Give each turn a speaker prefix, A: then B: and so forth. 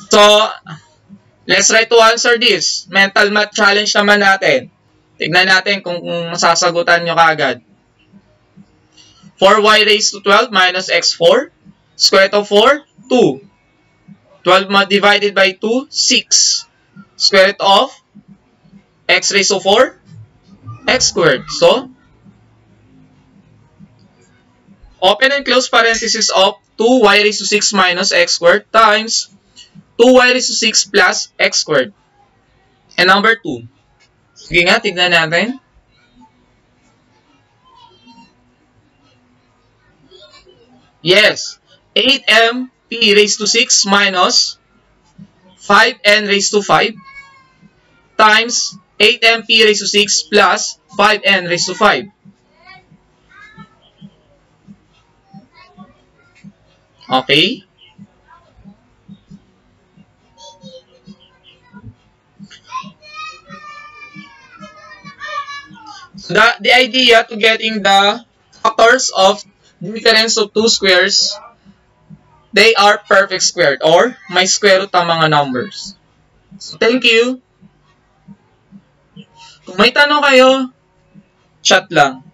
A: So, let's try to answer this. Mental math challenge naman natin. Tignan natin kung masasagutan nyo kaagad. 4y raised to 12 minus x4. Square root of 4, 2. 12 divided by 2, 6. Square root of x raised to 4, x squared. So, open and close parenthesis of 2y raised to 6 minus x squared times 2y raised to 6 plus x squared. And number 2. Sige nga, tignan natin. Yes. 8m p raised to 6 minus 5n raised to 5 times 8m p raised to 6 plus 5n raised to 5. Okay. The idea to getting the factors of difference of two squares, they are perfect squared or may square root ang mga numbers. So, thank you. Kung may tanong kayo, chat lang.